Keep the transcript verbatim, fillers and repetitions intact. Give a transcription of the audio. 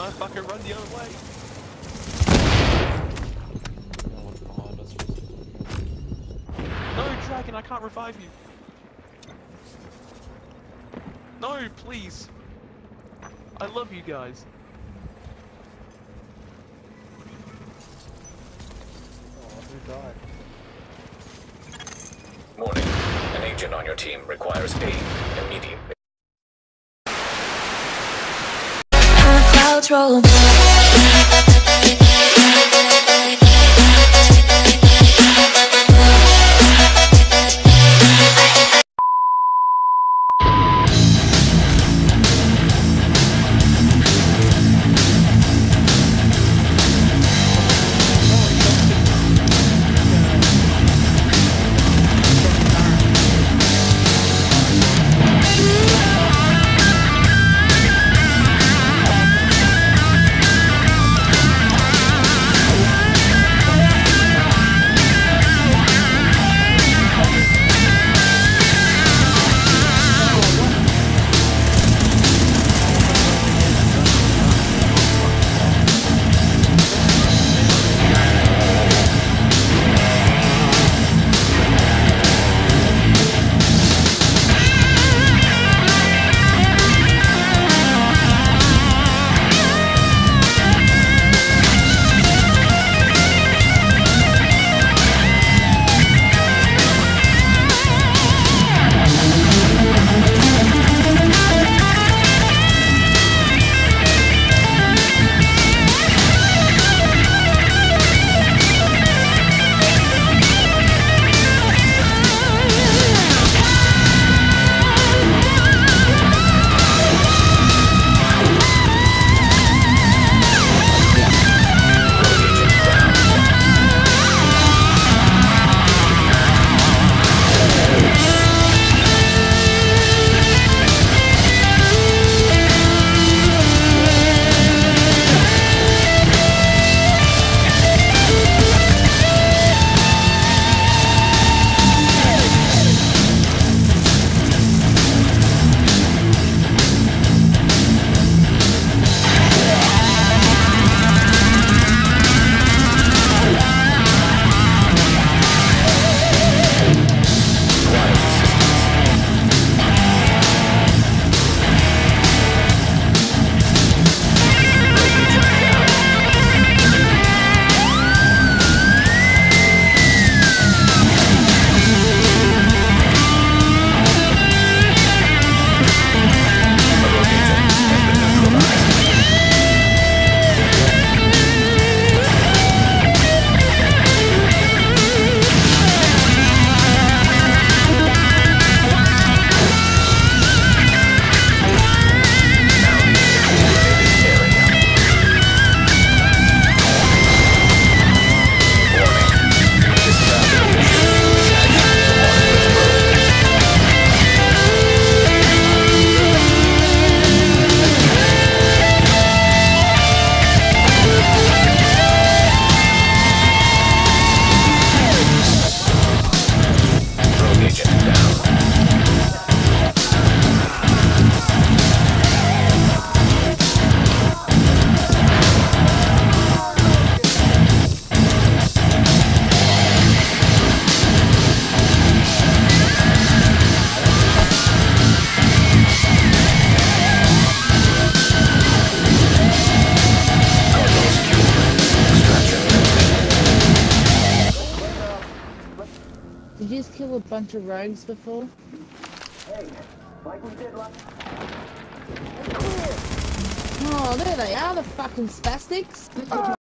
motherfucker, run the other way. No, Dragon, I can't revive you. No, please. I love you guys. Oh, who died? Morning. An agent on your team requires aid immediately. Clouds roll. Did you just kill a bunch of rogues before? Hey, like we did last... Oh, there they are, the fucking Spastics.